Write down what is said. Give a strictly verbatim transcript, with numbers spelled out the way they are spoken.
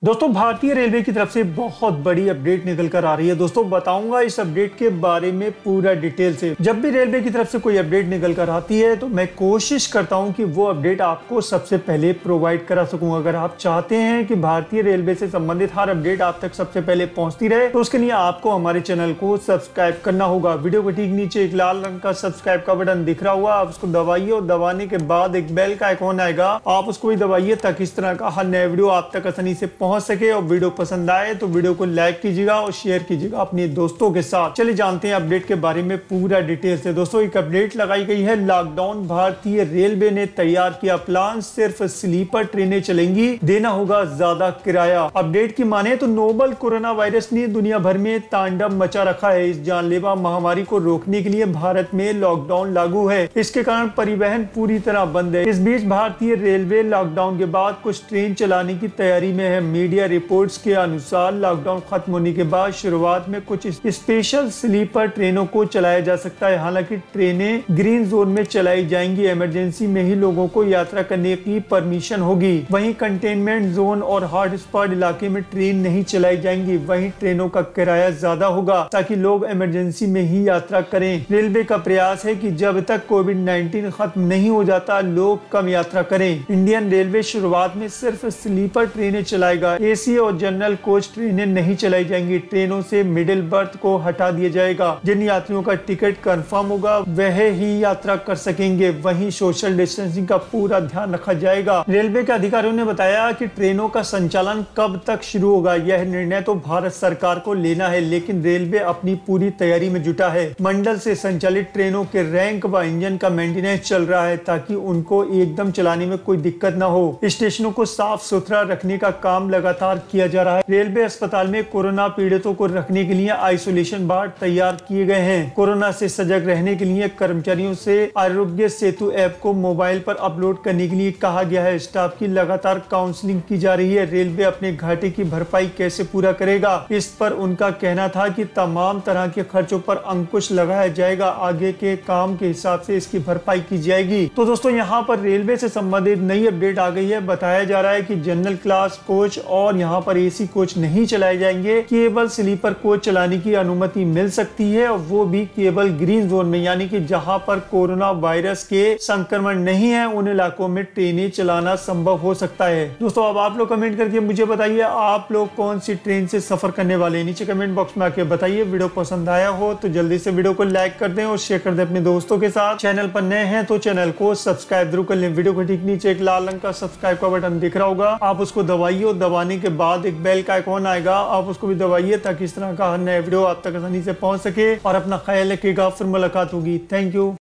दोस्तों भारतीय रेलवे की तरफ से बहुत बड़ी अपडेट निकल कर आ रही है। दोस्तों बताऊंगा इस अपडेट के बारे में पूरा डिटेल से। जब भी रेलवे की तरफ से कोई अपडेट निकल कर आती है तो मैं कोशिश करता हूं कि वो अपडेट आपको सबसे पहले प्रोवाइड करा सकूं। अगर आप चाहते हैं कि भारतीय रेलवे से संबंधित हर अपडेट आप तक सबसे पहले पहुंचती रहे तो उसके लिए आपको हमारे चैनल को सब्सक्राइब करना होगा। वीडियो के ठीक नीचे एक लाल रंग का सब्सक्राइब का बटन दिख रहा हुआ, आप उसको दबाइए और दबाने के बाद एक बेल का आइकॉन आएगा, आप उसको भी दबाइए ताकि इस तरह का हर नया वीडियो आप तक आसानी से पहुंच सके। और वीडियो पसंद आए तो वीडियो को लाइक कीजिएगा और शेयर कीजिएगा अपने दोस्तों के साथ। चलिए जानते हैं अपडेट के बारे में पूरा डिटेल से। दोस्तों एक अपडेट लगाई गई है, लॉकडाउन भारतीय रेलवे ने तैयार किया प्लान, सिर्फ स्लीपर ट्रेनें चलेंगी, देना होगा ज्यादा किराया। अपडेट की माने तो नोबल कोरोना वायरस ने दुनिया भर में तांडव मचा रखा है। इस जानलेवा महामारी को रोकने के लिए भारत में लॉकडाउन लागू है, इसके कारण परिवहन पूरी तरह बंद है। इस बीच भारतीय रेलवे लॉकडाउन के बाद कुछ ट्रेन चलाने की तैयारी में है। मीडिया रिपोर्ट्स के अनुसार लॉकडाउन खत्म होने के बाद शुरुआत में कुछ स्पेशल स्लीपर ट्रेनों को चलाया जा सकता है। हालांकि ट्रेनें ग्रीन जोन में चलाई जाएंगी, इमरजेंसी में ही लोगों को यात्रा करने की परमिशन होगी। वहीं कंटेनमेंट जोन और हॉटस्पॉट इलाके में ट्रेन नहीं चलाई जाएंगी। वहीं ट्रेनों का किराया ज्यादा होगा ताकि लोग इमरजेंसी में ही यात्रा करें। रेलवे का प्रयास है कि जब तक कोविड नाइन्टीन खत्म नहीं हो जाता लोग कम यात्रा करें। इंडियन रेलवे शुरुआत में सिर्फ स्लीपर ट्रेनें चलाएगा, एसी और जनरल कोच ट्रेनें नहीं चलाई जाएंगी। ट्रेनों से मिडिल बर्थ को हटा दिया जाएगा। जिन यात्रियों का टिकट कंफर्म होगा वह ही यात्रा कर सकेंगे। वहीं सोशल डिस्टेंसिंग का पूरा ध्यान रखा जाएगा। रेलवे के अधिकारियों ने बताया कि ट्रेनों का संचालन कब तक शुरू होगा यह निर्णय तो भारत सरकार को लेना है, लेकिन रेलवे अपनी पूरी तैयारी में जुटा है। मंडल से संचालित ट्रेनों के रैंक व इंजन का मेंटेनेंस चल रहा है ताकि उनको एकदम चलाने में कोई दिक्कत न हो। स्टेशनों को साफ सुथरा रखने का काम लगातार किया जा रहा है। रेलवे अस्पताल में कोरोना पीड़ितों को रखने के लिए आइसोलेशन वार्ड तैयार किए गए हैं। कोरोना से सजग रहने के लिए कर्मचारियों से आरोग्य सेतु ऐप को मोबाइल पर अपलोड करने के लिए कहा गया है। स्टाफ की लगातार काउंसलिंग की जा रही है। रेलवे अपने घाटे की भरपाई कैसे पूरा करेगा, इस पर उनका कहना था कि तमाम तरह के खर्चों पर अंकुश लगाया जाएगा। आगे के काम के हिसाब से इसकी भरपाई की जाएगी। तो दोस्तों यहाँ पर रेलवे से संबंधित नई अपडेट आ गई है। बताया जा रहा है कि जनरल क्लास कोच और यहाँ पर एसी कोच नहीं चलाए जाएंगे, केवल स्लीपर कोच चलाने की अनुमति मिल सकती है और वो भी केवल ग्रीन जोन में, यानी कि जहां पर कोरोना वायरस के संक्रमण नहीं है उन इलाकों में ट्रेनें चलाना संभव हो सकता है। दोस्तों अब आप लोग कमेंट करके मुझे बताइए आप लोग कौन सी ट्रेन से सफर करने वाले हैं, नीचे कमेंट बॉक्स में आके बताइए। वीडियो पसंद आया हो तो जल्दी से वीडियो को लाइक कर दें और शेयर कर दें अपने दोस्तों के साथ। चैनल पर नए हैं तो चैनल को सब्सक्राइब जरूर कर लें। वीडियो के ठीक नीचे एक लाल रंग का सब्सक्राइब का बटन दिख रहा होगा, आप उसको दबाइए और दबाने के बाद एक बेल का आइकॉन आएगा, आप उसको भी दबाइए ताकि इस तरह का हर नया वीडियो आप तक आसानी से पहुंच सके। और अपना ख्याल रखिएगा, फिर मुलाकात होगी। Thank you.